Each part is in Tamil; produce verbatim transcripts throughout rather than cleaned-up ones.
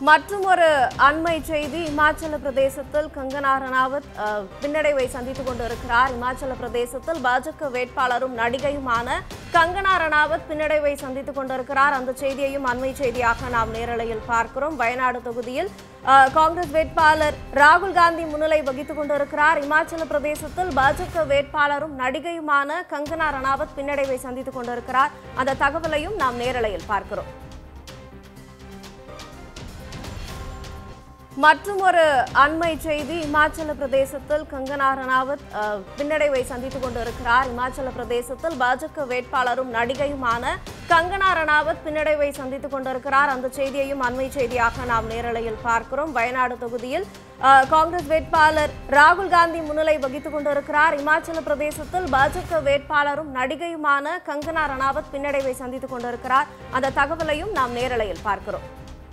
மற்றும் ஒரு அண்மை செய்தி, இமாச்சல பிரதேசத்தில் கங்கனா ரணாவத் பின்னடைவை சந்தித்துக் கொண்டிருக்கிறார். இமாச்சல பிரதேசத்தில் பாஜக வேட்பாளரும் நடிகையுமான கங்கனா ரணாவத் பின்னடைவை சந்தித்துக் கொண்டிருக்கிறார். அந்த செய்தியையும் அண்மை செய்தியாக நாம் நேரலையில் பார்க்கிறோம். வயநாடு தொகுதியில் காங்கிரஸ் வேட்பாளர் ராகுல் காந்தி முன்னிலை வகித்துக் கொண்டிருக்கிறார். இமாச்சல பிரதேசத்தில் பாஜக வேட்பாளரும் நடிகையுமான கங்கனா ரணாவத் பின்னடைவை சந்தித்துக் கொண்டிருக்கிறார். அந்த தகவலையும் நாம் நேரலையில் பார்க்கிறோம். மற்றும் ஒரு அண்மை செய்தி, இமாச்சல பிரதேசத்தில் கங்கனா ரணாவத் பின்னடைவை சந்தித்துக் கொண்டிருக்கிறார். இமாச்சல பிரதேசத்தில் பாஜக வேட்பாளரும் நடிகையுமான கங்கனா ரணாவத் பின்னடைவை சந்தித்துக் கொண்டிருக்கிறார். அந்த செய்தியையும் அண்மை செய்தியாக நாம் நேரலையில் பார்க்கிறோம். வயநாடு தொகுதியில் காங்கிரஸ் வேட்பாளர் ராகுல் காந்தி முன்னிலை வகித்துக் கொண்டிருக்கிறார். இமாச்சல பிரதேசத்தில் பாஜக வேட்பாளரும் நடிகையுமான கங்கனா ரணாவத் பின்னடைவை சந்தித்துக் கொண்டிருக்கிறார். அந்த தகவலையும் நாம் நேரலையில் பார்க்கிறோம்.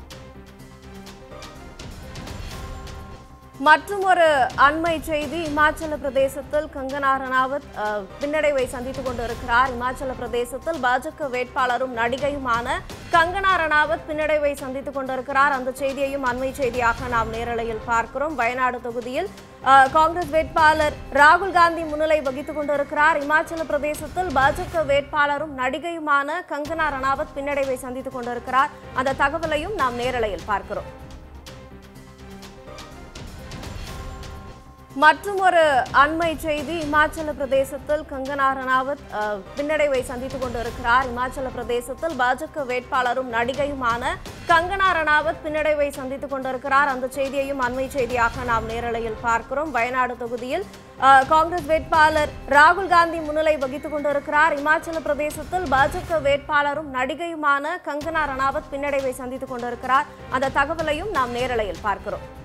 மற்றும் ஒரு அண்மை செய்தி, இமாச்சல பிரதேசத்தில் கங்கனா ரணாவத் பின்னடைவை சந்தித்துக் கொண்டிருக்கிறார். இமாச்சல பிரதேசத்தில் பாஜக வேட்பாளரும் நடிகையுமான கங்கனா ரணாவத் பின்னடைவை சந்தித்துக் கொண்டிருக்கிறார். அந்த செய்தியையும் அண்மை செய்தியாக நாம் நேரலையில் பார்க்கிறோம். வயநாடு தொகுதியில் காங்கிரஸ் வேட்பாளர் ராகுல் காந்தி முன்னிலை வகித்துக் கொண்டிருக்கிறார். இமாச்சல பிரதேசத்தில் பாஜக வேட்பாளரும் நடிகையுமான கங்கனா ரணாவத் பின்னடைவை சந்தித்துக் கொண்டிருக்கிறார். அந்த தகவலையும் நாம் நேரலையில் பார்க்கிறோம். மற்றும் ஒரு அண்மை செய்தி, இமாச்சல பிரதேசத்தில் கங்கனா ரணாவத் பின்னடைவை சந்தித்துக் கொண்டிருக்கிறார். இமாச்சல பிரதேசத்தில் பாஜக வேட்பாளரும் நடிகையுமான கங்கனா ரணாவத் பின்னடைவை சந்தித்துக் கொண்டிருக்கிறார். அந்த செய்தியையும் அண்மை செய்தியாக நாம் நேரலையில் பார்க்கிறோம். வயநாடு தொகுதியில் காங்கிரஸ் வேட்பாளர் ராகுல் காந்தி முன்னிலை வகித்துக் கொண்டிருக்கிறார். இமாச்சல பிரதேசத்தில் பாஜக வேட்பாளரும் நடிகையுமான கங்கனா ரணாவத் பின்னடைவை சந்தித்துக் கொண்டிருக்கிறார். அந்த தகவலையும் நாம் நேரலையில் பார்க்கிறோம்.